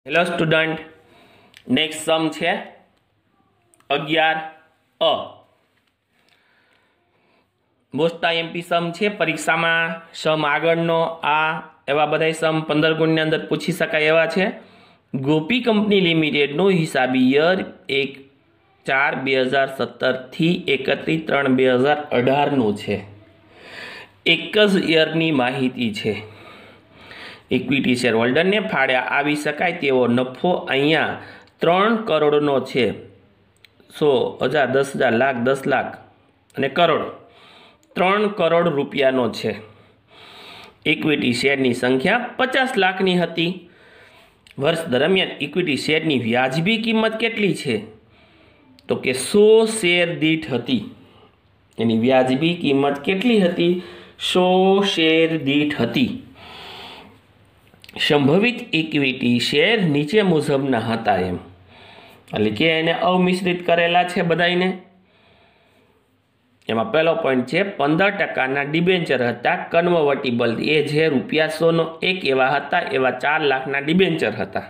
Hello student, next સમ છે 11 most IMP સમ છે પરીક્ષામાં. સમ આગળનો આ એવા બધા સમ 15 ગુણની અંદર પૂછી શકાય એવા છે. ગોપી કંપની લિમિટેડનો હિસાબી યર 1/4/2017 થી 31/3/2018 છે. એક જ યરની માહિતી છે. ઇક્વિટી શેર હોલ્ડરને ફાળ્યા આવી શકાય તેવો નફો અહીંયા 3 કરોડનો છે. 100, 1000, 10,000, લાખ, 10 લાખ અને કરોડ. 3 કરોડ રૂપિયાનો છે. ઇક્વિટી શેરની સંખ્યા 50 લાખની હતી. વર્ષ દરમિયાન ઇક્વિટી શેરની વ્યાજબી કિંમત કેટલી છે? તો કે 100 શેર દીઠ હતી. એની વ્યાજબી કિંમત કેટલી હતી? 100 શેર દીઠ હતી. સંભવિત ઇક્વિટી શેર નીચે મુજબના હતા એમ, એટલે કે એને અમિશ્રિત કરેલા છે બધાને. એમાં પહેલો પોઈન્ટ છે 15% ડિબેન્ચર હતા કન્વર્ટિબલ, એ જે ₹100 એવા હતા એવા 4 લાખના ડિબેન્ચર હતા.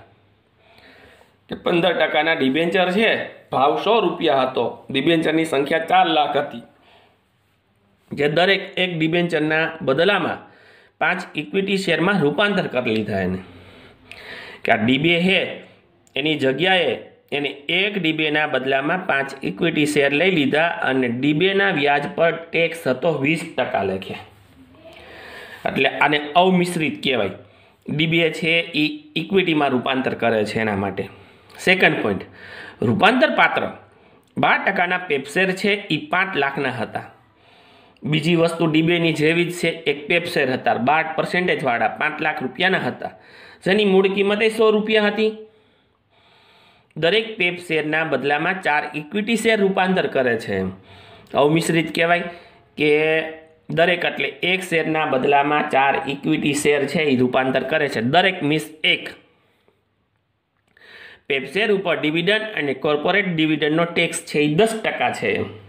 15% ડિબેન્ચર છે, ભાવ ₹100 હતો, ડિબેન્ચરની સંખ્યા 4 લાખ હતી. જે દરેક એક ડિબેન્ચરના બદલામાં 5 ઇક્વિટી શેરમાં રૂપાંતર કરી લીધા એને. કે આ ડીબે છે એની જગ્યાએ એને એક ડીબેના બદલામાં 5 ઇક્વિટી શેર લઈ લીધા અને ડીબેના વ્યાજ પર ટેક્સ હતો 20% લેખે. એટલે આને અમિશ્રિત કહેવાય. ડીબે છે એ ઇક્વિટીમાં રૂપાંતર કરે છે એના માટે. સેકન્ડ પોઈન્ટ, રૂપાંતર પાત્ર 12%ના પેપશેર છે એ 5 લાખના હતા. બીજી વસ્તુ ડીબેની જેવી જ છે, એક પેપશેર હતા 12% વાળા 5 લાખ રૂપિયાના હતા, જેની મૂળ કિંમત ₹100 હતી. દરેક પેપશેરના બદલામાં 4 ઇક્વિટી શેર રૂપાંતર કરે છે. અમિશ્રિત કહેવાય કે દરેક એટલે એક શેરના બદલામાં 4 ઇક્વિટી શેર છે એ રૂપાંતર કરે છે. દરેક મિસ એક. પેપશેર ઉપર ડિવિડન્ડ અને કોર્પોરેટ ડિવિડન્ડનો ટેક્સ છે એ 10% છે.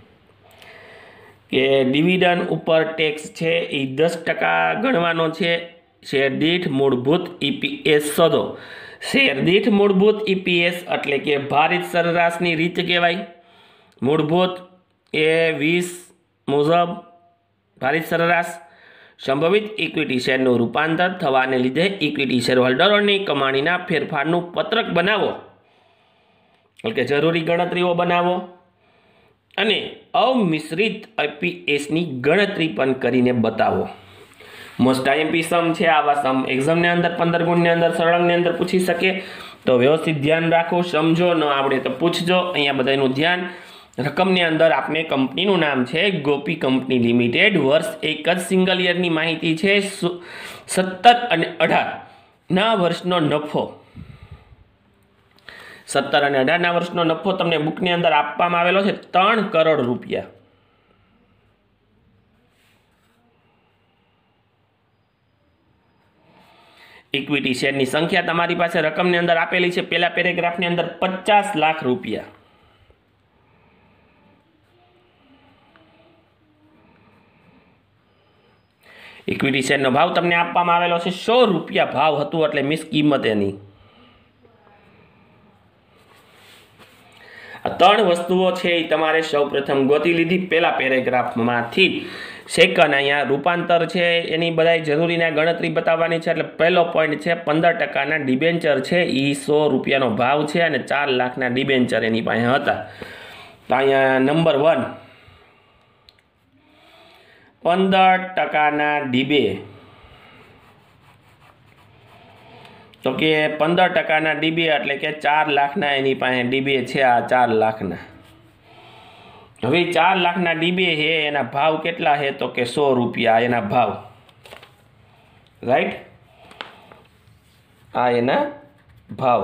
કે ડિવિડન્ડ ઉપર ટેક્સ છે એ 10% ગણવાનો છે. શેર દીઠ મૂળભૂત EPS શોધો. શેર દીઠ મૂળભૂત EPS એટલે કે ભારિત સરેરાશની રીત કહેવાય. મૂળભૂત એ 20 મુજબ ભારિત સરેરાશ. સંભવિત ઇક્વિટી શેરનું રૂપાંતર થવાને લીધે ઇક્વિટી શેર હોલ્ડરોની કમાણીના ફેરફારનું પત્રક બનાવો, એટલે કે જરૂરી ગણતરીઓ બનાવો અને અમિશ્રિત EPSની ગણતરી પણ કરીને બતાવો. મોસ્ટ આઈએમપી સમ છે. આવા સમ એક્ઝામની અંદર 15 ગુણની અંદર સળંગની અંદર પૂછી શકે. તો વ્યવસ્થિત ધ્યાન રાખો, સમજો, ન આવડે તો પૂછજો. અહીંયા બધાનું ધ્યાન. રકમની અંદર આપને કંપનીનું નામ છે ગોપી કંપની લિમિટેડ. વર્ષ એક જ સિંગલ યરની માહિતી છે. 17 અને 18ના વર્ષનો નફો. 17 અને 18ના વર્ષનો નફો તમને બુકની અંદર આપવામાં આવેલો છે 3 કરોડ રૂપિયા. ઇક્વિટી શેરની સંખ્યા તમારી પાસે રકમની અંદર આપેલી છે પહેલા પેરેગ્રાફની અંદર 50 લાખ રૂપિયા. ઇક્વિટી શેરનો ભાવ તમને આપવામાં આવેલો છે ₹100 ભાવ હતું, એટલે મિસ કિંમત એની. આ 3 વસ્તુઓ છે એ તમારે સૌપ્રથમ ગોતી લીધી પહેલા પેરેગ્રાફમાંથી. સેકન્ડ, અહીંયા રૂપાંતર છે એની બધા જરૂરીના ગણતરી બતાવવાની છે. એટલે પહેલો પોઈન્ટ છે 15%ના ડિબેન્ચર છે એ ₹100નો ભાવ છે અને 4 લાખના ડિબેન્ચર એની પાસે હતા. તો અહીંયા નંબર 1, 15%ના ડીબે. તો કે 15%ના ડીબે એટલે કે 4 લાખના એની પાસે ડીબે છે. આ 4 લાખના. હવે 4 લાખના ડીબે છે એના ભાવ કેટલા છે? તો કે ₹100 એના ભાવ. રાઈટ, આ એના ભાવ.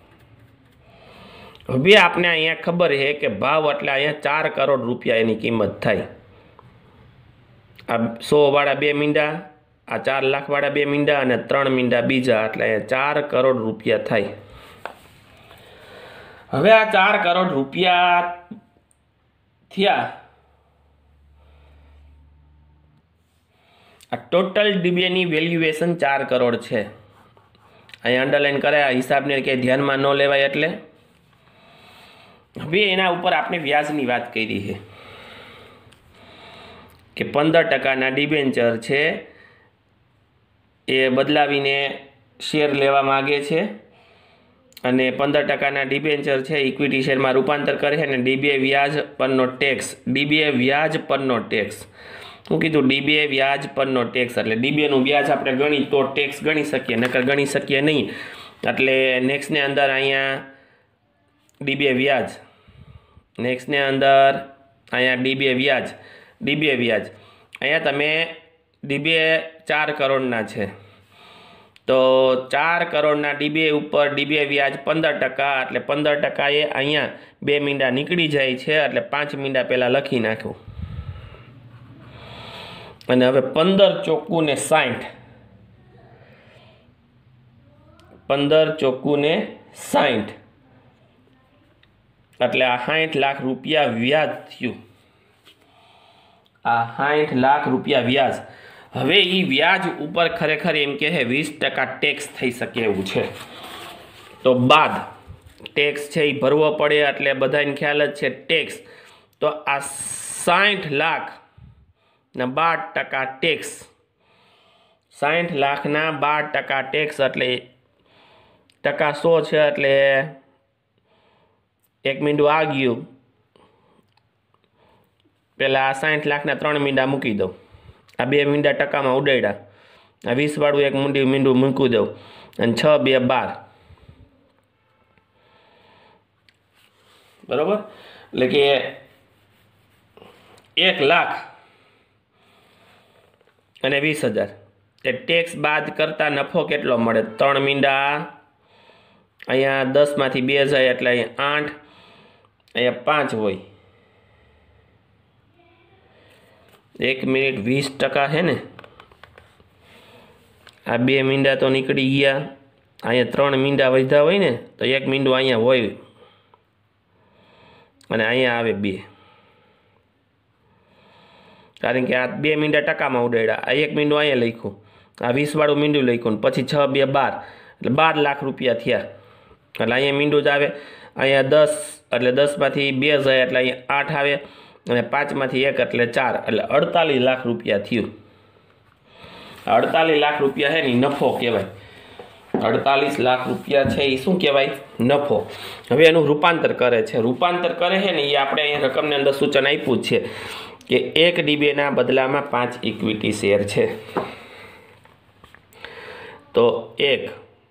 હવે આપણે અહીંયા ખબર છે કે ભાવ એટલે અહીંયા 4 કરોડ રૂપિયા એની કિંમત થાય. આ 100 વાળા 2 મીંડા, આ 4 લાખ વાળા 2 મીંડા અને 3 મીંડા બીજા, એટલે અહીંયા 4 કરોડ રૂપિયા થાય. હવે આ 4 કરોડ રૂપિયા થયા. આ ટોટલ ડીબેની વેલ્યુએશન 4 કરોડ છે. અહીંયા અંડરલાઇન કરાયા, હિસાબને કંઈ ધ્યાનમાં ન લેવાય એટલે. હવે એના ઉપર આપણે વ્યાજની વાત કરી છે કે 15% ડિબેન્ચર છે એ બદલાવીને શેર લેવા માગે છે અને 15% ડિબેન્ચર છે ઇક્વિટી શેરમાં રૂપાંતર કરે છે અને ડીબીએ વ્યાજ પરનો ટેક્સ, ડીબીએ વ્યાજ પરનો ટેક્સ, શું કીધું? ડીબીએ વ્યાજ પરનો ટેક્સ, એટલે ડીબીએનું વ્યાજ આપણે ગણી તો ટેક્સ ગણી શકીએ, નકર ગણી શકીએ નહીં. એટલે નેક્સ્ટને અંદર અહીંયા ડીબીએ વ્યાજ, નેક્સ્ટને અંદર અહીંયા ડીબીએ વ્યાજ, ડીબીએ વ્યાજ અહીંયા તમે ડીબીએ 4 કરોડના છે તો 4 કરોડના ડીબીએ ઉપર ડીબીએ વ્યાજ 15%, એટલે 15% એ અહીંયા 2 મીંડા નીકળી જાય છે, એટલે 5 મીંડા પહેલાં લખી નાખ્યું. અને હવે 15 ચોખ્ખું ને 60, 15 ચોખ્ખું ને 60, એટલે આ 60 લાખ રૂપિયા વ્યાજ થયું. આ 60 લાખ રૂપિયા વ્યાજ. હવે એ વ્યાજ ઉપર ખરેખર એમ કે 20% ટેક્સ થઈ શકે એવું છે. તો બાદ ટેક્સ છે એ ભરવો પડે, એટલે બધાને ખ્યાલ જ છે ટેક્સ. તો આ 60 લાખ ના 12% ટેક્સ, 60 લાખના 12% ટેક્સ, એટલે ટકા 100 છે, એટલે 1 મીંડું આ ગયું. પહેલાં 60 લાખના 3 મીંડા મૂકી દઉં, આ 2 મીંડા ટકામાં ઉડાડ્યા, આ 20 વાળું 1 મીંડું મૂકી દઉં, અને 6 2 12, બરાબર. એટલે કે 1 લાખ અને 20,000. એ ટેક્સ બાદ કરતા નફો કેટલો મળે? 3 મીંડા, અહીંયા 10 માંથી 2 જાય એટલે અહીંયા 8, અહીંયા 5 હોય. 1 મિનિટ 20% છે ને, આ 2 મીંડા તો નીકળી ગયા, અહીંયા 3 મીંડા વધ્યા હોય ને તો 1 મીંડું અહીંયા હોય અને અહીંયા આવે 2, કારણ કે આ 2 મીંડા ટકામાં ઉડાડ્યા, આ 1 મીંડું અહીંયા લખ્યું, આ 20 વાળું મીંડું લખ્યું, પછી 6 2 12, એટલે 12 લાખ રૂપિયા થયા. એટલે અહીંયા મીંડું જ આવે, અહીંયા 10, એટલે 10 માંથી 2 જાય એટલે અહીંયા 8 આવે, અને 5 માંથી 1 એટલે 4, એટલે 48 લાખ રૂપિયા થયું. 48 લાખ રૂપિયા છે ને નફો કહેવાય. 48 લાખ રૂપિયા છે એ શું કહેવાય? નફો. હવે એનું રૂપાંતર કરે છે. રૂપાંતર કરે છે ને એ આપણે અહીંયા રકમની અંદર સૂચન આપ્યું છે કે 1 ડીબીએના બદલામાં 5 ઇક્વિટી શેર છે. તો 1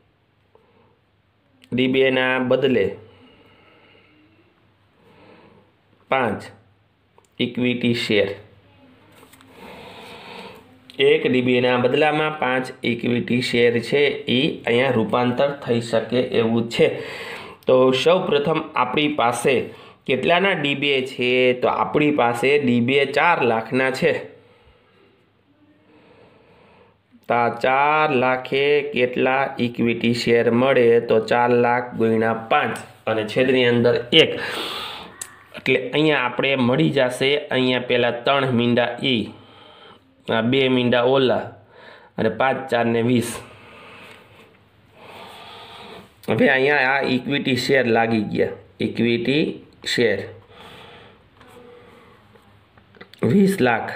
ડીબીએના બદલે 5 ઇક્વિટી શેર, 1 ડીબીએના બદલામાં 5 ઇક્વિટી શેર છે એ અહીંયા રૂપાંતર થઈ શકે એવું છે. તો સૌ પ્રથમ આપણી પાસે કેટલાના ડીબીએ છે? તો આપણી પાસે ડીબીએ 4 લાખના છે. તો 4 લાખે કેટલા ઇક્વિટી શેર મળે? તો 4 લાખ ગુણ્યા 5 અને છેદની અંદર 1, એટલે અહીંયા આપણે મળી જશે. અહીંયા પહેલાં 3 મીંડા એ, આ 2 મીંડા ઓલા, અને 5 4 ને 20. હવે અહીંયા આ ઇક્વિટી શેર લાગી ગયા. Equity share 20 lakh.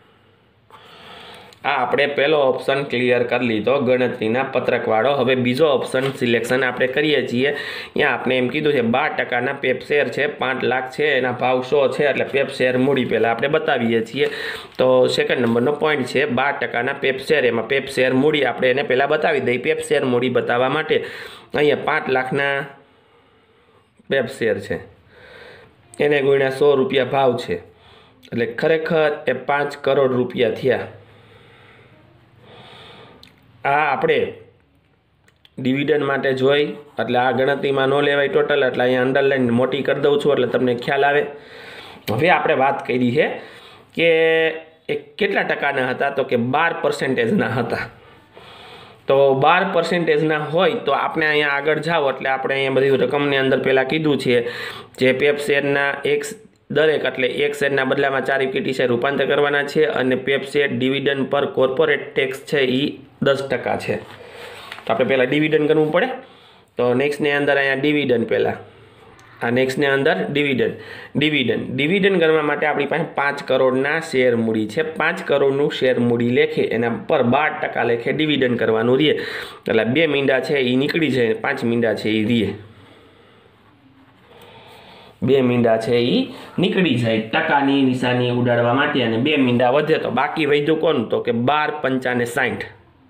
આ આપણે પહેલો ઓપ્શન ક્લિયર કરી લીધો ગણતરીના પત્રકવાળો. હવે બીજો ઓપ્શન સિલેક્શન આપણે કરીએ છીએ. અહીંયા આપણે એમ કીધું છે 12%ના પેપ શેર છે, 5 લાખ છે, એના ભાવ 100 છે, એટલે પેપ શેર મૂડી પહેલાં આપણે બતાવીએ છીએ. તો સેકન્ડ નંબરનો પોઈન્ટ છે 12%ના પેપ શેર, એમાં પેપ શેર મૂડી આપણે એને પહેલાં બતાવી દઈએ. પેપ શેર મૂડી બતાવવા માટે અહીંયા 5 લાખના પેપ શેર છે, એને ગુણ્યા 100 રૂપિયા ભાવ છે, એટલે ખરેખર એ 5 કરોડ રૂપિયા થયા. આ આપણે ડિવિડન્ડ માટે જોઈ, એટલે આ ગણતરીમાં ન લેવાય ટોટલ, એટલે અહીંયા અંડરલાઈન મોટી કરી દઉં છું એટલે તમને ખ્યાલ આવે. હવે આપણે વાત કરી છે કે એ કેટલા ટકાના હતા? તો કે 12%ના હતા. તો 12%ના હોય તો આપણે અહીંયા આગળ જાઓ એટલે આપણે અહીંયા બધી રકમની અંદર પહેલાં કીધું છે જે પેપ શેરના દરેક, એટલે 1 શેરના બદલામાં 4 ઇક્વિટી શેર રૂપાંતર કરવાના છે, અને પેપ શેર ડિવિડન્ડ પર કોર્પોરેટ ટેક્સ છે એ 10% છે. તો આપણે પહેલાં ડિવિડન્ડ કરવું પડે. તો નેક્સ્ટની અંદર અહીંયા ડિવિડન્ડ પહેલાં, આ નેક્સ્ટની અંદર ડિવિડન્ડ કરવા માટે આપણી પાસે 5 કરોડના શેર મૂડી છે. 5 કરોડનું શેર મૂડી લેખે એના પર 12% લેખે ડિવિડન્ડ કરવાનું રહે. એટલે 2 મીંડા છે એ નીકળી જાય, 5 મીંડા છે એ રહે. 2 મીંડા છે એ નીકળી જાય ટકાની નિશાની ઉડાડવા માટે, અને 2 મીંડા વધે તો બાકી વધ્યું કોનું? તો કે 12 પંચાને 60,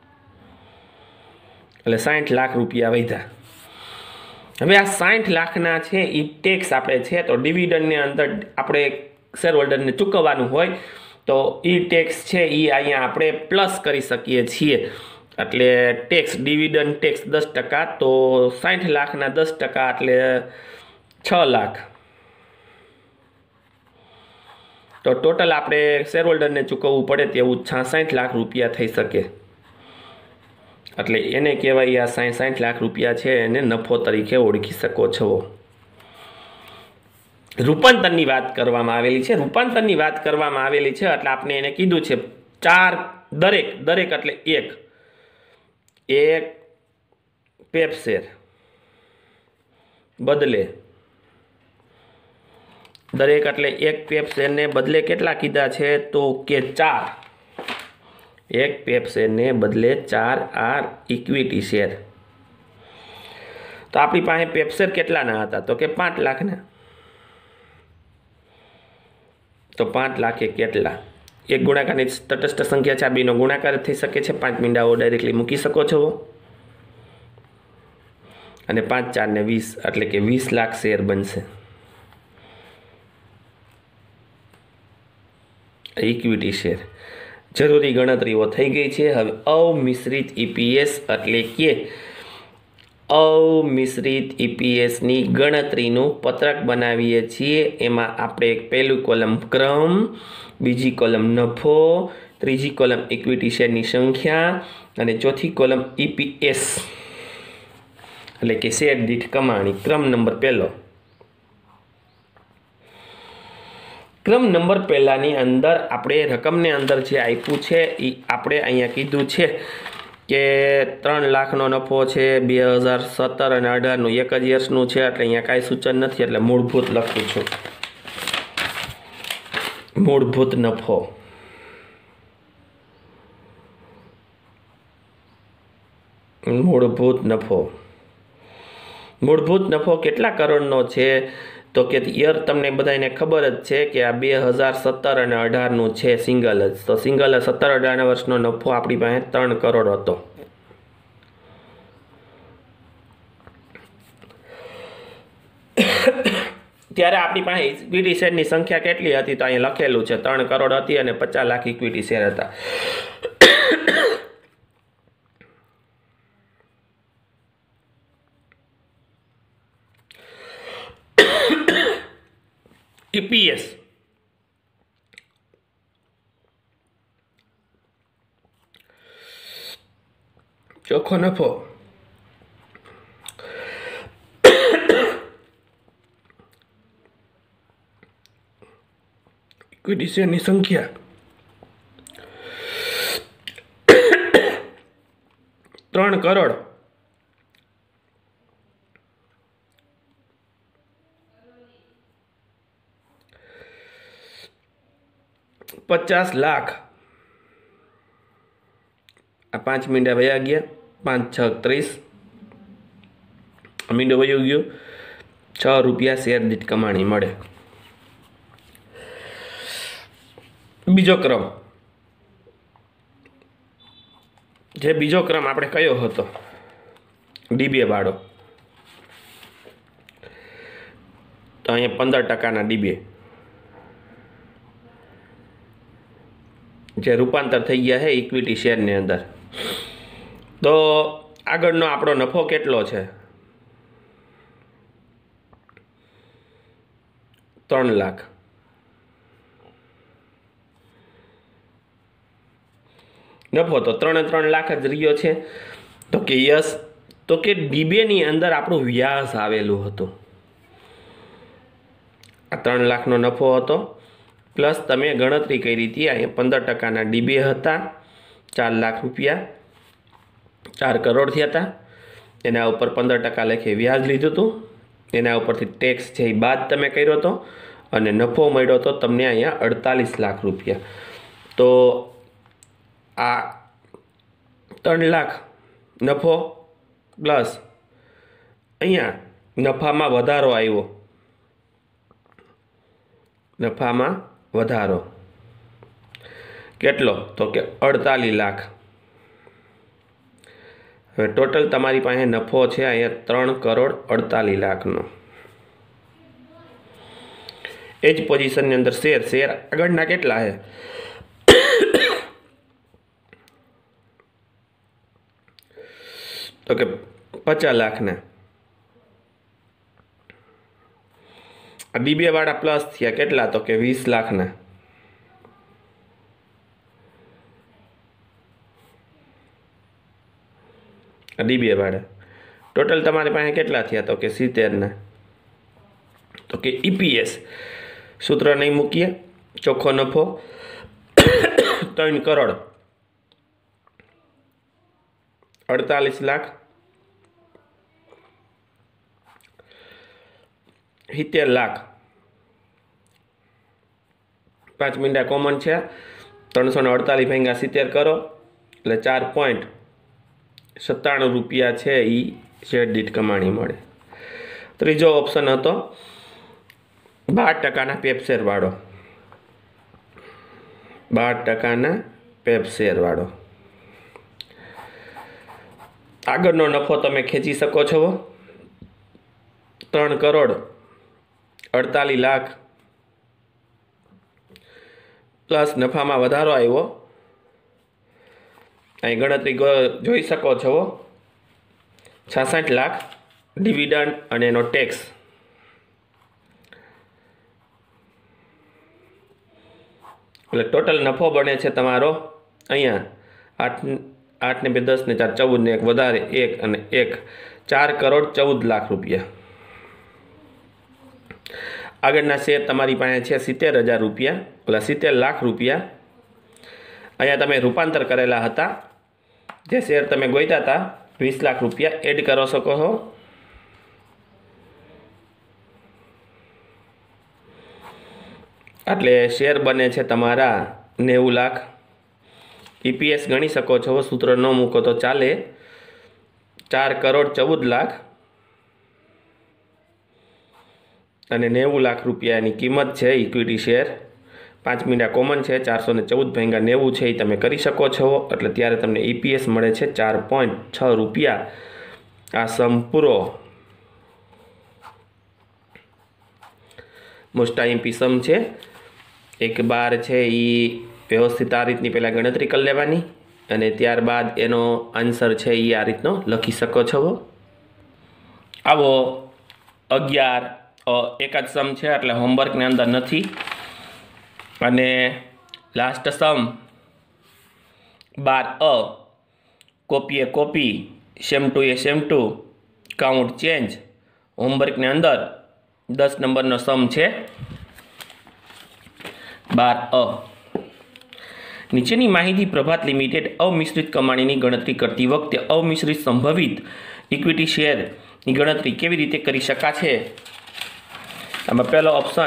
એટલે 60 લાખ રૂપિયા વધ્યા. હવે આ 60 લાખના છે એ ટેક્સ આપણે છે તો ડિવિડન્ડની અંદર આપણે શેર હોલ્ડરને ચૂકવવાનું હોય તો એ ટેક્સ છે એ અહીંયા આપણે પ્લસ કરી શકીએ છીએ. એટલે ટેક્સ, ડિવિડન્ડ ટેક્સ 10%, તો 60 લાખના 10% એટલે 6 લાખ. તો ટોટલ આપણે શેર હોલ્ડરને ચૂકવવું પડે તેવું 66 લાખ રૂપિયા થઈ શકે. એટલે એને કહેવાય આ 60 લાખ રૂપિયા છે એને નફો તરીકે ઓળખી શકો છો. રૂપાંતરની વાત કરવામાં આવેલી છે. રૂપાંતરની વાત કરવામાં આવેલી છે એટલે આપણે એને કીધું છે 4 દરેક એટલે એક પેપ શેર બદલે, દરેક એટલે એક પેપ શેરને બદલે કેટલા કીધા છે? તો કે 4. એક પેપ શેરને બદલે 4 આ ઇક્વિટી શેર. તો આપણી પાસે પેપ શેર કેટલાના હતા? તો કે 5 લાખના. તો 5 લાખે કેટલા? એક ગુણાકારની તટસ્થ સંખ્યા છે, આ બેનો ગુણાકાર થઈ શકે છે. 5 મીંડાઓ ડાયરેક્ટલી મૂકી શકો છો. અને 5 4 ને 20 એટલે કે 20 લાખ શેર બનશે. Equity share. જરૂરી ગણતરીઓ થઈ ગઈ છે. હવે અમિશ્રિત ઈપીએસ એટલે કે અમિશ્રિત ઈપીએસની ગણતરીનું પત્રક બનાવીએ છીએ. એમાં આપણે પહેલું કોલમ ક્રમ, બીજી કોલમ નફો, ત્રીજી કોલમ ઇક્વિટી શેરની સંખ્યા અને ચોથી કોલમ ઈપીએસ એટલે કે શેર દીઠ કમાણી. ક્રમ નંબર પહેલાની અંદર આપણે રકમને અંદર જે આપ્યું છે એ આપણે અહીંયા કીધું છે કે 3 લાખનો નફો છે, 2017 અને 18નું એક જ યર્સનું છે. એટલે અહીંયા કાંઈ સૂચન નથી એટલે મૂળભૂત લખું છું. મૂળભૂત નફો કેટલા કરોડનો છે? તો કે યર તમને બધાને ખબર જ છે કે આ 2017 અને 18નું છે સિંગલ જ. તો સિંગલ 17-18 વર્ષનો નફો આપણી પાસે 3 કરોડ હતો. ત્યારે આપણી પાસે ઇક્વિટી શેરની સંખ્યા કેટલી હતી? તો અહીંયા લખેલું છે 3 કરોડ હતી અને 50 લાખ ઇક્વિટી શેર હતા. ઈપીએસ ચોખ્ખો નફો ઇક્વિટી શેરની સંખ્યા 3 કરોડ 50 લાખ. આ 5 મીંડા વયા ગયા. 5 6 30, મીંડો વયો ગયો. 6 રૂપિયા શેર દીઠ કમાણી મળે. બીજો ક્રમ, બીજો ક્રમ આપણે કયો હતો? ડીબીએ વાળો. તો અહીંયા 15%ના ડીબીએ જે રૂપાંતર થઈ ગયા છે ઇક્વિટી શેરની અંદર. તો આગળનો આપણો નફો કેટલો છે? 3 લાખ. નફો તો 3 લાખ જ રહ્યો છે. તો કે યસ, તો કે ડીબીએની અંદર આપણું વ્યાજ આવેલું હતું. આ 3 લાખનો નફો હતો પ્લસ તમે ગણતરી કરી હતી અહીંયા 15%ના ડીબીએ હતા 4 લાખ રૂપિયા. 4 કરોડ થયા હતા, એના ઉપર 15% લેખે વ્યાજ લીધું હતું, એના ઉપરથી ટેક્સ છે એ બાદ તમે કર્યો હતો અને નફો મળ્યો હતો તમને અહીંયા 48 લાખ રૂપિયા. તો આ 3 લાખ નફો પ્લસ અહીંયા નફામાં વધારો આવ્યો, નફામાં વધારો કેટલો તો કે 48 લાખ. હવે ટોટલ તમારી પાસે નફો છે અહીંયા 3 કરોડ 48 લાખનો. એ જ પોઝિશનની અંદર શેર આગળના કેટલા છે તો કે 50 લાખના. ડીબીએ વાળા પ્લસ થયા કેટલા તો કે 20 લાખના. ડીબીએ વાળા ટોટલ તમારી પાસે કેટલા થયા તો કે 70ના. તો કે ઈપીએસ સૂત્ર નહીં મૂકીએ, ચોખ્ખો નફો 3 કરોડ 48 લાખ 70 લાખ. 5 મિનિટ કોમન છે, 348 ભાગ્યા 70 કરો એટલે 4.97 રૂપિયા છે એ શેર દીઠ કમાણી મળે. ત્રીજો ઓપ્શન હતો 12%ના પેપ શેર વાળો, 12%ના પેપ શેર વાળો. આગળનો નફો તમે ખેંચી શકો છો 3 કરોડ 48 લાખ પ્લસ નફામાં વધારો આવ્યો. અહીં ગણતરી જોઈ શકો છો 66 લાખ ડિવિડન્ડ અને એનો ટેક્સ. એટલે ટોટલ નફો બને છે તમારો અહીંયા 8 ને 2 10 ને 4 14 ને 1 વધારે 1 અને 1 4 કરોડ 14 લાખ રૂપિયા. આગળના શેર તમારી પાસે છે 70,000 રૂપિયા, એટલે 70 લાખ રૂપિયા. અહીંયા તમે રૂપાંતર કરેલા હતા, જે શેર તમે ગોઈતા હતા 20 લાખ રૂપિયા એડ કરો શકો છો. એટલે શેર બને છે તમારા 90 લાખ. ઈપીએસ ગણી શકો છો, સૂત્ર ન મૂકો તો ચાલે, 4 કરોડ 14 લાખ અને 90 લાખ રૂપિયાની કિંમત છે ઇક્વિટી શેર. 5 મિનિટ કોમન છે, 414 ભાગ્યા 90 છે એ તમે કરી શકો છો. એટલે ત્યારે તમને ઈપીએસ મળે છે 4.6 રૂપિયા. આ સંપૂરો મોસ્ટ આઈએમપી સમ છે. એક બાર છે એ વ્યવસ્થિત આ રીતની પહેલાં ગણતરી કરી લેવાની અને ત્યારબાદ એનો આન્સર છે એ આ રીતનો લખી શકો છો. આવો 11 એક જ સમ છે એટલે હોમવર્કની અંદર નથી. અને લાસ્ટ સમ 12 કોપીએ કોપી, સેમ ટુ એ સેમ ટુ, કાઉન્ટ ચેન્જ. હોમવર્કની અંદર 10 નંબરનો સમ છે 12. નીચેની માહિતી પ્રભાત લિમિટેડ અમિશ્રિત કમાણીની ગણતરી કરતી વખતે અમિશ્રિત સંભવિત ઇક્વિટી શેરની ગણતરી કેવી રીતે કરી શકાશે? આમાં પહેલો ઓપ્શન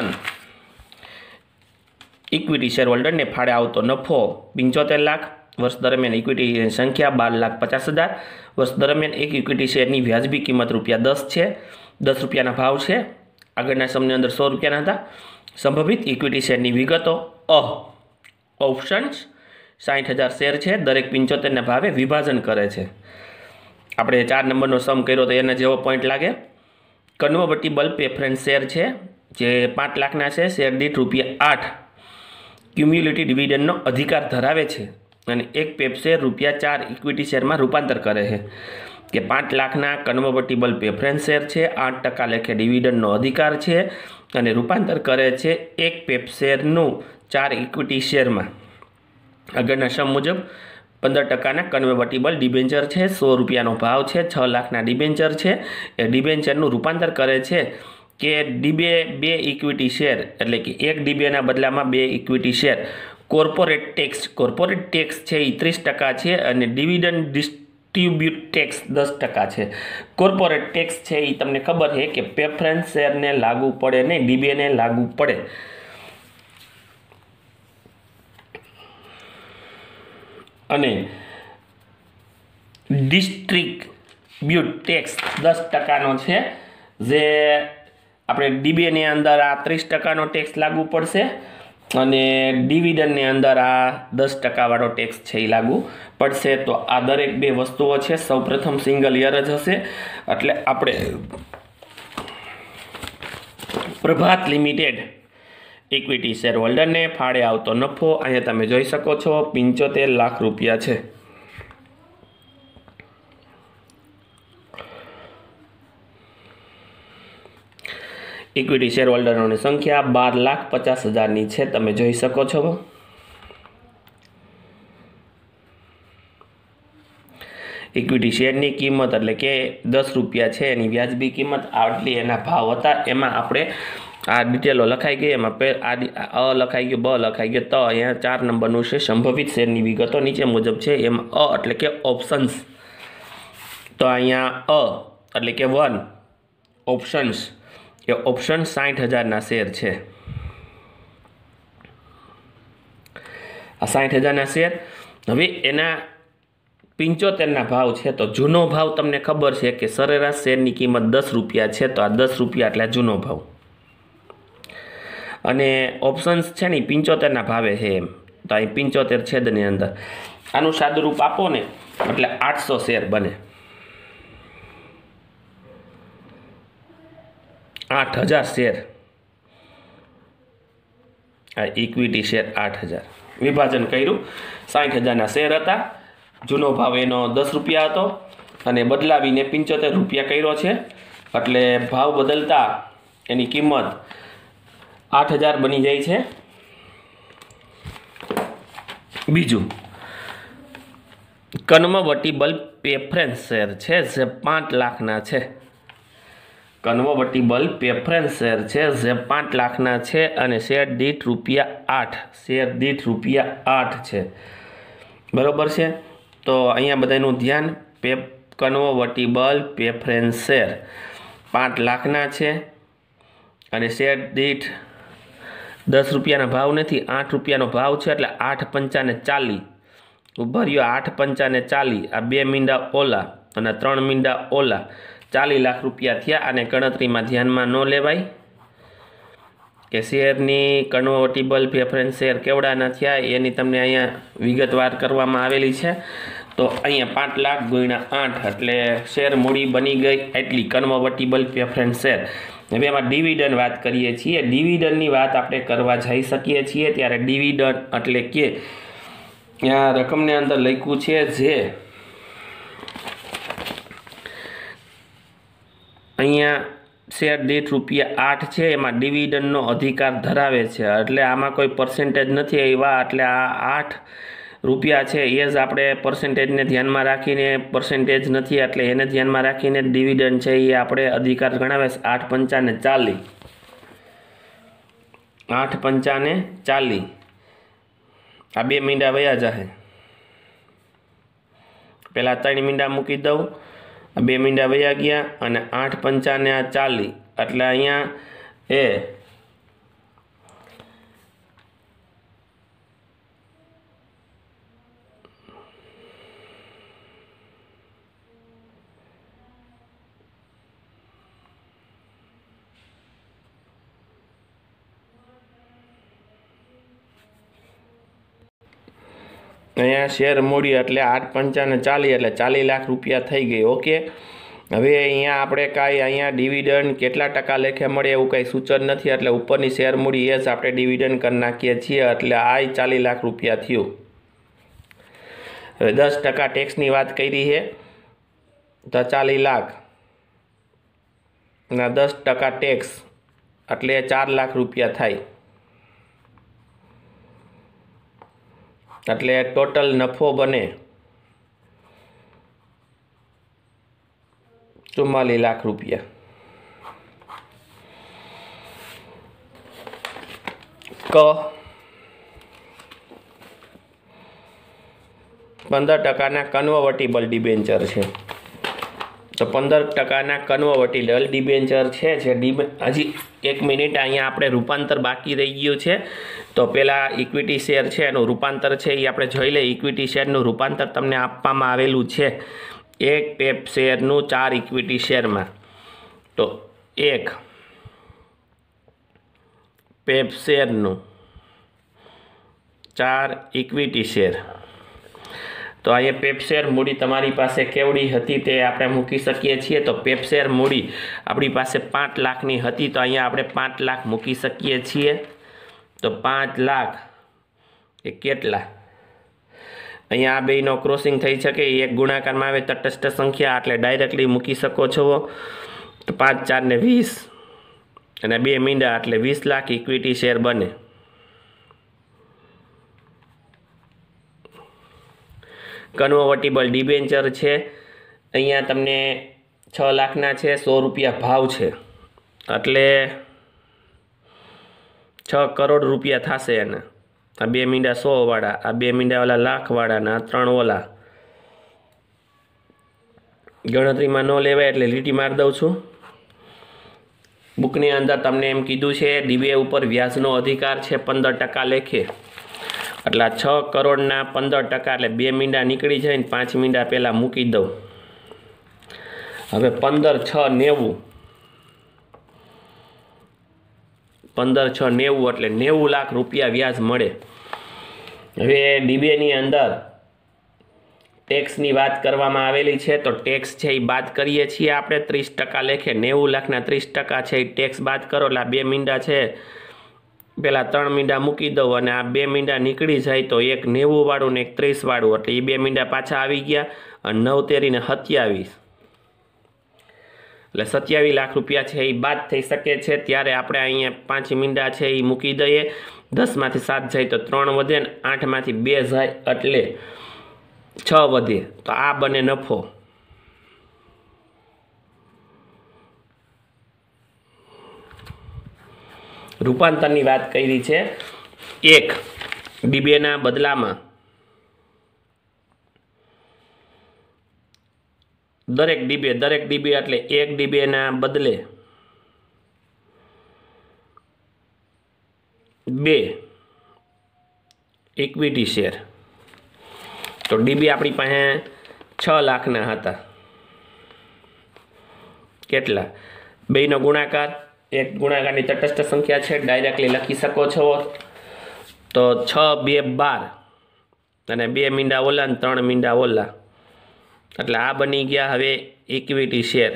ઇક્વિટી શેર હોલ્ડરને ફાળે આવતો નફો 75 લાખ, વર્ષ દરમિયાન ઇક્વિટી સંખ્યા 12,50,000, વર્ષ દરમિયાન એક ઇક્વિટી શેરની વ્યાજબી કિંમત ₹10 છે, 10 રૂપિયાના ભાવ છે. આગળના સમની અંદર 100 રૂપિયાના હતા. સંભવિત ઇક્વિટી શેરની વિગતો ઓપ્શન્સ 60,000 શેર છે, દરેક 75ના ભાવે વિભાજન કરે છે. આપણે 4 નંબરનો સમ કર્યો તો એના જેવો પોઈન્ટ લાગે. કન્વર્ટિબલ પ્રેફરન્સ શેર છે જે 5 લાખના છે, શેર દીઠ ₹8 ક્યુમ્યુલેટિવ ડિવિડન્ડનો અધિકાર ધરાવે છે અને એક પેપ શેર ₹4 ઇક્વિટી શેરમાં રૂપાંતર કરે છે. કે 5 લાખના કન્વર્ટિબલ પ્રેફરન્સ શેર છે, 8% લેખે ડિવિડન્ડનો અધિકાર છે અને રૂપાંતર કરે છે એક પેપ શેરનું 4 ઇક્વિટી શેરમાં. આગળના સમ મુજબ 15%ના કન્વર્ટિબલ ડિબેન્ચર છે, 100 રૂપિયાનો ભાવ છે, 6 લાખના ડિબેન્ચર છે. એ ડિબેન્ચરનું રૂપાંતર કરે છે કે ડીબે 2 ઇક્વિટી શેર, એટલે કે એક ડીબેના બદલામાં 2 ઇક્વિટી શેર. કોર્પોરેટ ટેક્સ છે એ 30% છે અને ડિવિડન્ડ ડિસ્ટ્રીબ્યુટ ટેક્સ 10% છે। કોર્પોરેટ ટેક્સ છે એ તમને ખબર છે કે પ્રેફરન્સ શેરને લાગુ પડે નહીં, ડીબીને લાગુ પડે। અને ડિસ્ટ્રીબ્યુટ ટેક્સ 10%નો છે, જે આપણે ડીબીની અંદર આ 30%નો ટેક્સ લાગુ પડશે અને ડિવિડન્ડની અંદર આ 10% વાળો ટેક્સ છે એ લાગુ પડશે। તો આ દરેક બે વસ્તુઓ છે, સૌપ્રથમ સિંગલ યર જ હશે, એટલે આપણે પ્રભાત લિમિટેડ ઇક્વિટી શેર હોલ્ડરને ફાળે આવતો નફો અહીંયા તમે જોઈ શકો છો 75 લાખ રૂપિયા છે। ઇક્વિટી શેર હોલ્ડરોની સંખ્યા 12,50,000ની છે, તમે જોઈ શકો છો। ઇક્વિટી શેરની કિંમત એટલે કે 10 રૂપિયા છે, એની વ્યાજબી કિંમત આટલી એના ભાવ હતા। એમાં આપણે આ ડિટેલો લખાઈ ગઈ, એમાં અ લખાઈ ગયો, બ લખાઈ ગયો, તો અહીંયા 4 નંબરનું છે સંભવિત શેરની વિગતો નીચે મુજબ છે। એમાં અ એટલે કે ઓપ્શન્સ, તો અહીંયા અ એટલે કે 1 ઓપ્શન્સ, એ ઓપ્શન 60,000ના શેર છે। આ 60,000ના શેર, હવે એના 75ના ભાવ છે, તો જૂનો ભાવ તમને ખબર છે કે સરેરાશ શેરની કિંમત 10 રૂપિયા છે, તો આ 10 રૂપિયા એટલે જૂનો ભાવ, અને ઓપ્શન્સ છે ને 75ના ભાવે છે એમ, તો અહીં 75 છેદની અંદર આનું સાદુરૂપ આપો ને એટલે 800 શેર બને, 8,000 શેર, આ ઇક્વિટી શેર 8,000 વિભાજન કર્યું, 60,000ના શેર હતા, જૂનો ભાવ એનો 10 રૂપિયા હતો અને બદલાવીને 75 રૂપિયા કર્યો છે, એટલે ભાવ બદલતા એની કિંમત 8,000 બની જાય છે। બીજું કન્વર્ટિબલ પ્રેફરન્સ શેર છે, જે 5 લાખના છે। કન્વર્ટિબલ પ્રેફરન્સ શેર છે જે 5 લાખના છે અને શેર દીઠ ₹8, શેર દીઠ ₹8 છે, બરોબર છે। તો અહીંયા બધાનું ધ્યાન, કન્વર્ટિબલ પ્રેફરન્સ શેર 5 લાખના છે અને શેર દીઠ 10 રૂપિયાના ભાવ નથી, 8 રૂપિયાનો ભાવ છે, એટલે 8×5 = 40, ઉભર્યો 8×5 = 40, આ 2 મીંડા ઓલા અને 3 મીંડા ઓલા, 40 લાખ રૂપિયા થયા। અને ગણતરીમાં ધ્યાનમાં ન લેવાય કે શેરની કન્વર્ટિબલ પ્રેફરન્સ શેર કેવડાના થયા, એની તમને અહીંયા વિગતવાર કરવામાં આવેલી છે। તો અહીંયા 5 લાખ × 8 એટલે શેર મૂડી બની ગઈ એટલી કન્વર્ટિબલ પ્રેફરન્સ શેર। હવે એમાં ડિવિડન્ડ વાત કરીએ છીએ, ડિવિડન્ડની વાત આપણે કરવા જઈ શકીએ છીએ, ત્યારે ડિવિડન્ડ એટલે કે આ રકમને અંદર લખ્યું છે જે અહીંયા શેર દીઠ ₹8 છે, એમાં ડિવિડન્ડનો અધિકાર ધરાવે છે, એટલે આમાં કોઈ પર્સન્ટેજ નથી આવ્યા, એટલે આ 8 રૂપિયા છે એ જ આપણે પર્સન્ટેજને ધ્યાનમાં રાખીને, પર્સન્ટેજ નથી એટલે એને ધ્યાનમાં રાખીને ડિવિડન્ડ છે એ આપણે અધિકાર ગણાવે છે। 8×5 = 40, આ 2 મીંડા વયા જશે, પહેલાં 3 મીંડા મૂકી દઉં, 2 મીંડા વયા ગયા અને 8×5 = 40, એટલે અહીંયા એ અહીંયા શેર મૂડી એટલે 8×5 = 40, એટલે 40 લાખ રૂપિયા થઈ ગઈ। ઓકે, હવે અહીંયા આપણે કાંઈ અહીંયા ડિવિડન્ડ કેટલા ટકા લેખે મળે એવું કાંઈ સૂચન નથી, એટલે ઉપરની શેર મૂડી એ જ આપણે ડિવિડન્ડ કરી નાખીએ છીએ, એટલે આ 40 લાખ રૂપિયા થયું। હવે 10% ટેક્સની વાત કરી છે, તો 40 લાખ ના 10% ટેક્સ એટલે 4 લાખ રૂપિયા થાય, એટલે ટોટલ નફો બને 44 લાખ રૂપિયા। 15% કન્વર્ટેબલ ડિબેન્ચર છે। તો 15% કન્વર્ટેબલ ડિબેન્ચર છે જે હજી 1 મિનિટ અહીંયા આપણે રૂપાંતર બાકી રહી ગયું છે। તો પહેલાં ઇક્વિટી શેર છે એનું રૂપાંતર છે એ આપણે જોઈ લઈએ। ઇક્વિટી શેરનું રૂપાંતર તમને આપવામાં આવેલું છે એક પેપ શેરનું 4 ઇક્વિટી શેરમાં। તો એક પેપ શેરનું 4 ઇક્વિટી શેર। તો અહીંયા પેપ શેર મૂડી તમારી પાસે કેવડી હતી તે આપણે મૂકી શકીએ છીએ। તો પેપ શેર મૂડી આપણી પાસે 5 લાખની હતી, તો અહીંયા આપણે 5 લાખ મૂકી શકીએ છીએ। તો 5 લાખ એ કેટલા? અહીંયા આ બેયનો ક્રોસિંગ થઈ શકે, એક ગુણાકારમાં આવે તટસ્થ સંખ્યા એટલે ડાયરેક્ટલી મૂકી શકો છો। તો 5 4 ને 20 અને 2 મીંડા એટલે 20 લાખ ઇક્વિટી શેર બને। કન્વર્ટેબલ ડિબેન્ચર છે અહીંયા તમને 6 લાખના છે, 100 રૂપિયા ભાવ છે એટલે 6 કરોડ રૂપિયા થશે એના। આ 2 મીંડા 100 વાળા, આ 2 મીંડા વાળા લાખ વાળા ને આ 3 ઓલા ગણતરીમાં ન લેવાય એટલે લીટી મારી દઉં છું। બુકની અંદર તમને એમ કીધું છે ડીબીએ ઉપર વ્યાજનો અધિકાર છે 15% લેખે, એટલે 6 કરોડના 15% એટલે 2 મીંડા નીકળી જાય ને 5 મીંડા પહેલાં મૂકી દઉં। હવે 15 6 90, 15 6 90 એટલે 90 લાખ રૂપિયા વ્યાજ મળે। હવે ડીબીએની અંદર ટેક્સની વાત કરવામાં આવેલી છે, તો ટેક્સ છે એ બાદ કરીએ છીએ આપણે 30% લેખે। 90 લાખના 30% છે એ ટેક્સ બાદ કરો એટલે આ 2 મીંડા છે પહેલાં 3 મીંડા મૂકી દઉં અને આ 2 મીંડા નીકળી જાય તો એક 90 વાળું ને એક 30 વાળું એટલે એ 2 મીંડા પાછા આવી ગયા અને 9 તેરીને 27 એટલે 27 લાખ રૂપિયા છે એ બાદ થઈ શકે છે। ત્યારે આપણે અહીંયા 5 મીંડા છે એ મૂકી દઈએ, 10માંથી 7 જાય તો 3 વધે ને 8માંથી 2 જાય એટલે 6 વધે, તો આ બને નફો। રૂપાંતરની વાત કરી છે, એક ડીબીએના બદલામાં દરેક ડીબી એટલે એક ડીબીએના બદલે 2 ઇક્વિટી શેર। તો ડીબી આપણી પાસે 6 લાખના હતા, કેટલા? બેયનો ગુણાકાર, એક ગુણાકારની તટસ્થ સંખ્યા છે ડાયરેક્ટલી લખી શકો છો। તો 6 2 12 અને 2 મીંડા ઓલા ને 3 મીંડા ઓલા એટલે આ બની ગયા હવે ઇક્વિટી શેર।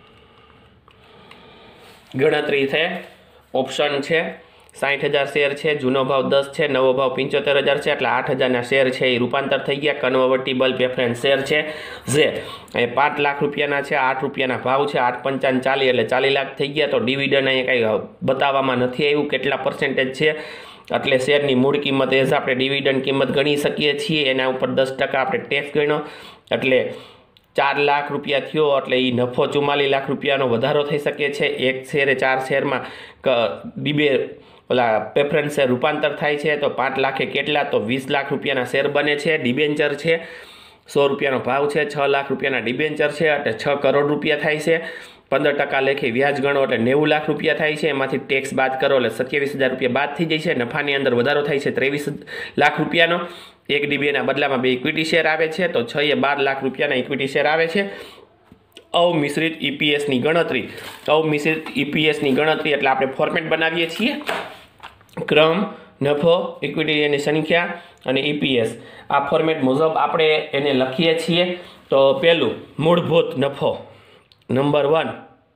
ગણતરી છે, ઓપ્શન છે 60,000 શેર છે, જૂનો ભાવ 10 છે, નવો ભાવ 75,000 છે એટલે 8,000ના શેર છે એ રૂપાંતર થઈ ગયા। કન્વર્ટેબલ પ્રેફરન્સ શેર છે જે એ 5 લાખ રૂપિયાના છે, 8 રૂપિયાના ભાવ છે, 8 5 40 એટલે 40 લાખ થઈ ગયા। તો ડિવિડન્ડ અહીંયા કંઈ બતાવવામાં નથી આવ્યું કેટલા પર્સન્ટેજ છે, એટલે શેરની મૂળ કિંમત એઝ આપણે ડિવિડન્ડ કિંમત ગણી શકીએ છીએ, એના ઉપર 10% આપણે ટેક્સ ગણ્યો એટલે 4 લાખ રૂપિયા થયો એટલે એ નફો 44 લાખ રૂપિયાનો વધારો થઈ શકે છે। એક શેરે 4 શેરમાં ડીબીએ ઓલા પ્રેફરન્સ શેર રૂપાંતર થાય છે તો 5 લાખે કેટલા? તો 20 લાખ રૂપિયાના શેર બને છે। ડિબેન્ચર છે 100 રૂપિયાનો ભાવ છે, 6 લાખ રૂપિયાના ડિબેન્ચર છે એટલે 6 કરોડ રૂપિયા થાય છે। 15% લેખે વ્યાજ ગણો એટલે 90 લાખ રૂપિયા થાય છે, એમાંથી ટેક્સ બાદ કરો એટલે 27,000 રૂપિયા બાદ થઈ જાય છે। નફાની અંદર વધારો થાય છે 23 લાખ રૂપિયાનો। એક ડીબીએના બદલામાં 2 ઇક્વિટી શેર આવે છે તો 6 એ 12 લાખ રૂપિયાના ઇક્વિટી શેર આવે છે। અવમિશ્રિત ઈપીએસની ગણતરી, અવમિશ્રિત ઈપીએસની ગણતરી એટલે આપણે ફોર્મેટ બનાવીએ છીએ, ક્રમ, નફો, ઇક્વિટી એની સંખ્યા અને ઈપીએસ। આ ફોર્મેટ મુજબ આપણે એને લખીએ છીએ। તો પહેલું મૂળભૂત નફો, નંબર 1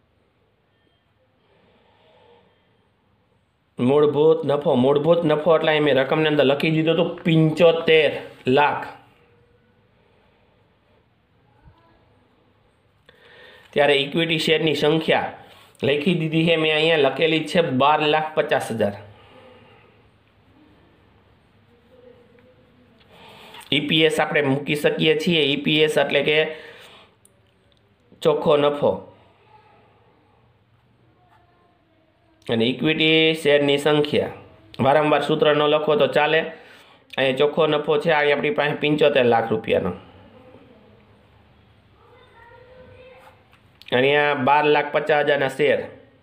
મૂળભૂત નફો એટલે મેં રકમની અંદર લખી દીધું હતું 75 લાખ। ત્યારે ઇક્વિટી શેરની સંખ્યા લખી દીધી છે મેં અહીંયા લખેલી છે 12,50,000। ઈપીએસ આપણે મૂકી શકીએ છીએ, ઈપીએસ એટલે કે ચોખ્ખો નફો, અને ઇક્વિટી શેરની સંખ્યા વારંવાર સૂત્ર ન લખો તો ચાલે, અહીંયા ચોખ્ખો નફો છે આ આપણી પાસે 75 લાખ રૂપિયાનો, અહીંયા 12,50,000 શેર।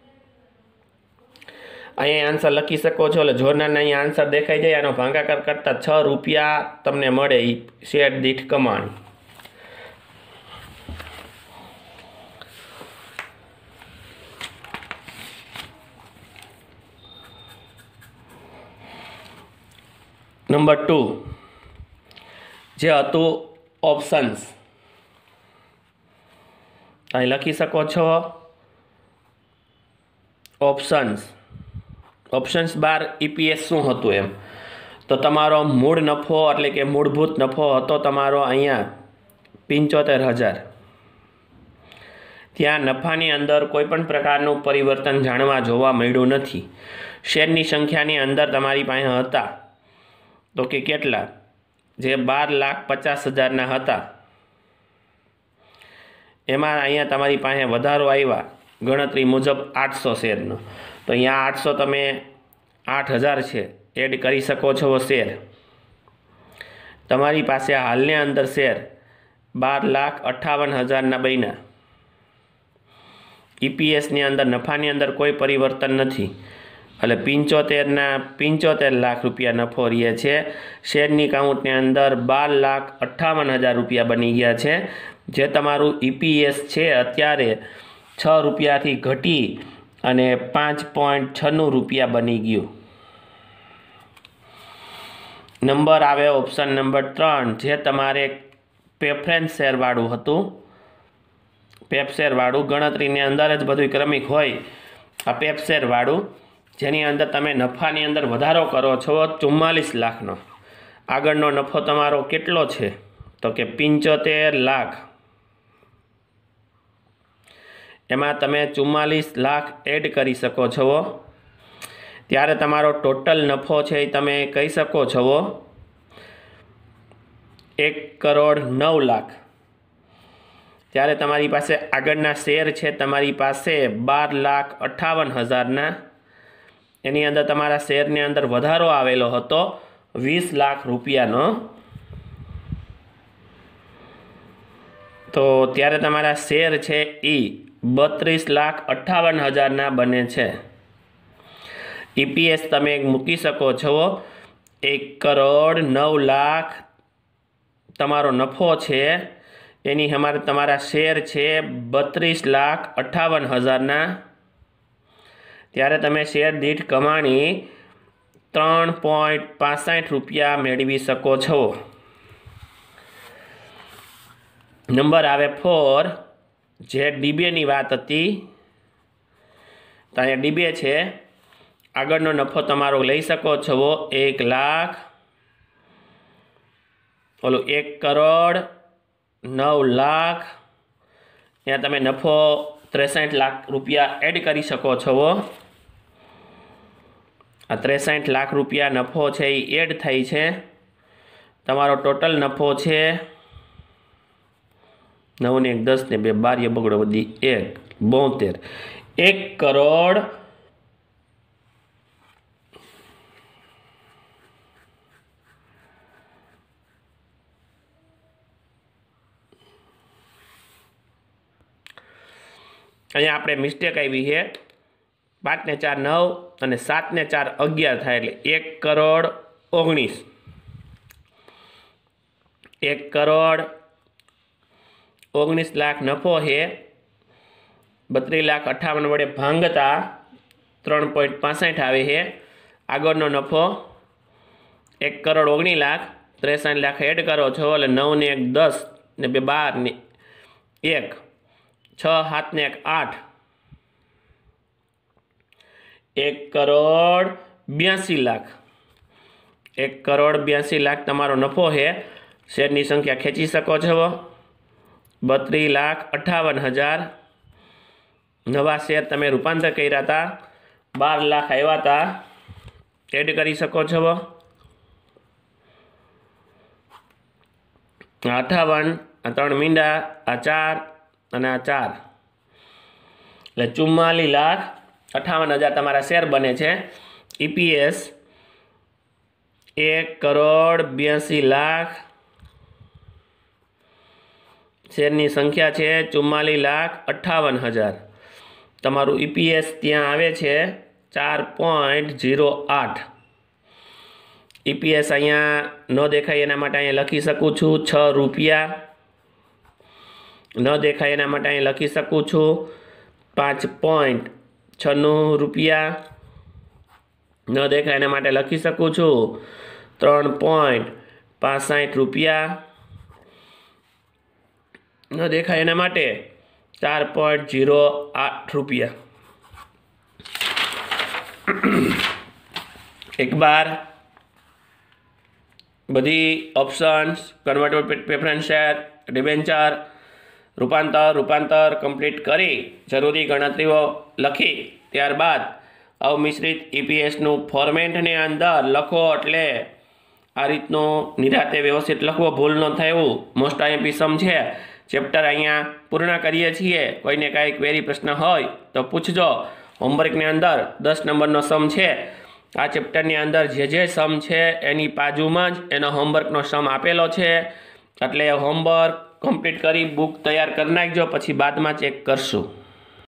અહીંયા આન્સર લખી શકો છો, એટલે જોરનારના અહીંયા આન્સર દેખાઈ જાય, આનો ભાગાકાર કરતા 6 રૂપિયા તમને મળે એ શેર દીઠ કમાણી। નંબર 2 જે હતું ઓપ્શન્સ, અહીં લખી શકો છો ઓપ્શન્સ બાર EPS શું હતું એમ, તો તમારો મૂળ નફો એટલે કે મૂળભૂત નફો હતો તમારો અહીંયા 75,000। ત્યાં નફાની અંદર કોઈ પણ પ્રકારનું પરિવર્તન જાણવા જોવા મળ્યું નથી। શેરની સંખ્યાની અંદર તમારી પાસે હતા તો કે કેટલા, જે 12,50,000 હતા, એમાં અહીંયા તમારી પાસે વધારો આવ્યા ગણતરી મુજબ 800 શેરનો, તો અહીંયા 800 તમે 8,000 છે એડ કરી શકો છો શેર। તમારી પાસે હાલની અંદર શેર 12,58,000 બન્યા। EPSની અંદર નફાની અંદર કોઈ પરિવર્તન નથી, એટલે 75 લાખ રૂપિયા નફો રહે છે। શેરની કાઉન્ટની અંદર 12,58,000 રૂપિયા બની ગયા છે, જે તમારું EPS છે અત્યારે 6 રૂપિયાથી ઘટી અને 5.96 રૂપિયા બની ગયું। નંબર આવે ઓપ્શન નંબર 3, જે તમારે પ્રેફરન્સ શેરવાળું હતું, પેપ શેરવાળું ગણતરીની અંદર જ બધું ક્રમિક હોય। આ પેપ શેરવાળું જેની અંદર તમે નફાની અંદર વધારો કરો છો 44 લાખનો, આગળનો નફો તમારો કેટલો છે તો કે 75 લાખ, એમાં તમે 44 લાખ એડ કરી શકો છો, ત્યારે તમારો ટોટલ નફો છે એ તમે કહી શકો છો 1,09,00,000। ત્યારે તમારી પાસે આગળના શેર છે તમારી પાસે 12,58,000ના, એની અંદર તમારા શેરની અંદર વધારો આવેલો હતો 20 લાખ રૂપિયાનો, તો ત્યારે તમારા શેર છે એ 32,58,000ના બને છે। EPS તમે મૂકી શકો છો 1,09,00,000 તમારો નફો છે, એની અમારે તમારા શેર છે 32,58,000ના, ત્યારે તમે શેર દીઠ કમાણી 3.65 રૂપિયા મેળવી શકો છો। નંબર આવે 4, જે ડીબેની વાત હતી, તો અહીંયા ડીબે છે, આગળનો નફો તમારો લઈ શકો છો 1 લાખ, ઓલું 1,09,00,000, ત્યાં તમે નફો 63 લાખ રૂપિયા એડ કરી શકો છો। આ 63 લાખ રૂપિયા નફો છે એ એડ થઈ છે, તમારો ટોટલ નફો છે 9 ને 1 10 ને 2 12 બગડો બધી 1 72, 1 કરોડ અહીંયા આપણે મિસ્ટેક આવી છે, 5 ને 4 9 અને 7 ને 4 11 થાય એટલે 1,19,00,000, 1,19,00,000 નફો છે, 32,58,000 વડે ભાંગતા 3.65 આવે છે। આગળનો નફો 1,19,00,000, 63 લાખ એડ કરો છો એટલે 9 ને 1 10 ને 2 12 ને 1 6 7 ને 1 8, 1,82,00,000, 1,82,00,000 તમારો નફો છે। શેરની સંખ્યા ખેંચી શકો છો 32,58,000, નવા શેર તમે રૂપાંતર કર્યા હતા 12 લાખ આવ્યા હતા, એડ કરી શકો છો 58, આ 3 મીંડા, આ 4 અને આ 4, એટલે 44,58,000 તમારા શેર બને છે। EPS 1,82,00,000 શેરની સંખ્યા છે 44,58,000। તમારું EPS ત્યાં આવે છે 4.08। EPS અહીંયા ન દેખાય એના માટે અહીંયા લખી શકું છું 6 રૂપિયા, ન દેખાય એના માટે અહીં લખી શકું છું 5.96 રૂપિયા, ન દેખાય એના માટે લખી શકું છું 3.65 રૂપિયા, ન દેખાય એના માટે 4.08 રૂપિયા। એક બાર બધી options convertible preference share, debenture, રૂપાંતર કમ્પ્લીટ કરી જરૂરી ગણતરીઓ લખી ત્યારબાદ અવમિશ્રિત EPSનું ફોર્મેટની અંદર લખો, એટલે આ રીતનું નિરાતે વ્યવસ્થિત લખવો, ભૂલ ન થાય એવું મોસ્ટ IMP સમ છે। ચેપ્ટર અહીંયા પૂર્ણ કરીએ છીએ। કોઈને કાંઈ ક્વેરી પ્રશ્ન હોય તો પૂછજો। હોમવર્કની અંદર 10 નંબરનો સમ છે। આ ચેપ્ટરની અંદર જે સમ છે એની બાજુમાં જ એનો હોમવર્કનો સમ આપેલો છે, એટલે હોમવર્ક કમ્પ્લીટ કરી બુક તૈયાર કરી નાખજો, પછી બાદમાં ચેક કરશું।